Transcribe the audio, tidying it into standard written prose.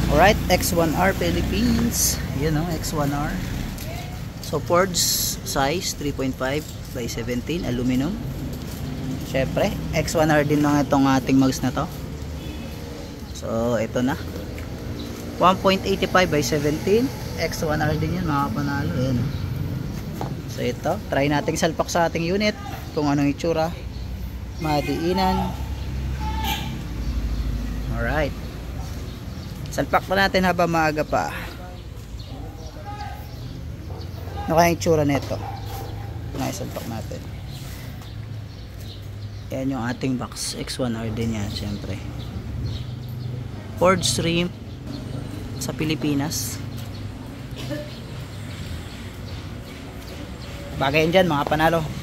Alright, X1R Philippines. Yun o, X1R. So Forged size 3.5 by 17 aluminum. Syempre, X1R din lang itong ating mugs na to. So ito na. 1.85 by 17. X1R din yan, mga panalo. Ayan. So ito, try nating salpak sa ating unit kung anong itsura. Madiinan. Alright. Salpak pa natin habang maaga pa. Ano kaya yung itsura nito? Salpak natin. Yan yung ating box. X1R din yan, syempre. Forged rim sa Pilipinas. Bagay yan dyan, mga panalo.